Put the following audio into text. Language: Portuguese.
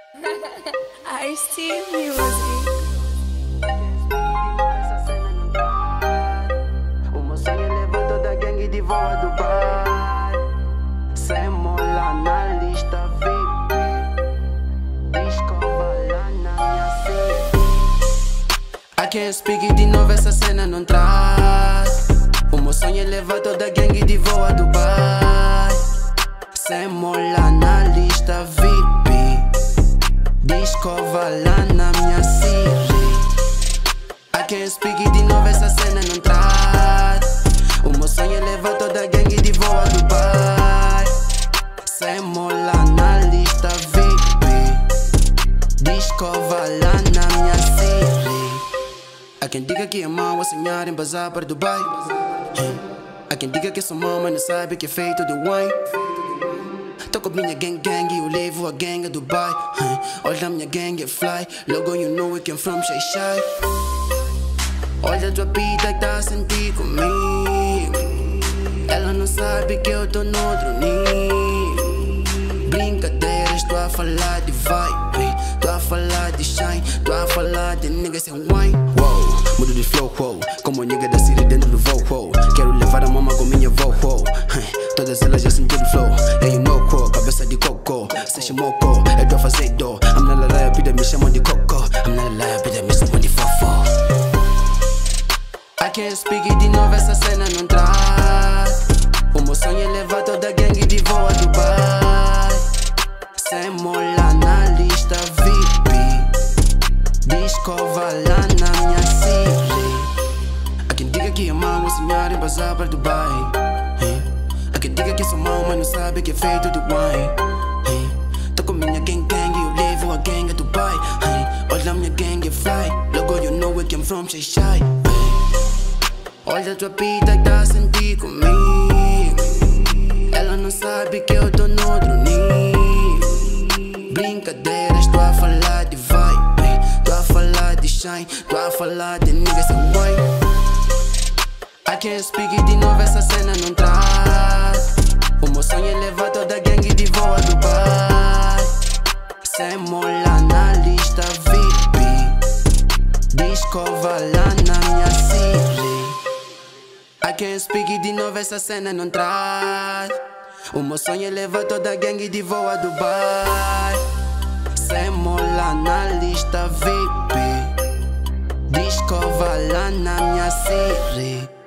Astmusic. O meu sonho levou toda a gangue de voo a Dubai. Sem mola na lista VIP. Discova lá na minha city. I can't speak it de novo, essa cena não traz. O meu sonho é levar toda a gangue de voo a Dubai. Sem mola na lista VIP. Discova lá na minha city. I can't speak it de novo, essa cena não traz. O meu sonho é levar toda a gangue de voo a Dubai. Sem mola na lista VIP. Discova lá na minha city. Há quem diga que é mau a sonhar em bazar para Dubai. Há quem diga que sou mau, mas não sabe que é feito de wine. Tô com minha gang e eu levo a gang a Dubai. Olha a minha gang é fly, logo you know we came from Shy Shy. Olha a tua pita que tá a sentir comigo. Ela não sabe que eu tô noutro nível. Brincadeiras, tô a falar de vibe, tô a falar de shine, tô a falar de niggas sem wine. Wow, mudo de flow, wow, como nigga da city dentro do voo, wow. Quero levar a mama com minha voo, wow. Todas elas já sentiram flow, yeah you know, quo, cabeça de coco, se chamou co, eu tô a fazer dó. I'm not a liar, pida me chamam de coco. I'm not a liar, pida me chamam de fofo. I can't speak it de novo, essa cena não traz. O meu sonho é levar toda a gangue de voo a Dubai. Sem mola na lista VIP. Discova lá na minha city. Há quem diga que é mau a sonhar em bazar para Dubai. Há quem diga que sou mau, mas não sabe que é feito de wine. Tô com minha gang e eu levo a gang a Dubai. Olha a minha gang é fly, logo you know we came from Shy Shy. Olha a tua pita que tá a sentir comigo. Ela não sabe que eu tô noutro nível. Brincadeiras, tô a falar de vibe, tô a falar de shine, tô a falar de niggas sem wine. I can't speak it de novo, essa cena não traz. O meu sonho é levar toda a gangue de voo a Dubai. Sem mola na lista VIP. Discova lá na minha city. I can't speak it de novo, essa cena não traz. O meu sonho é levar toda a gangue de voo a Dubai. Sem mola na lista VIP. Discova lá na minha city.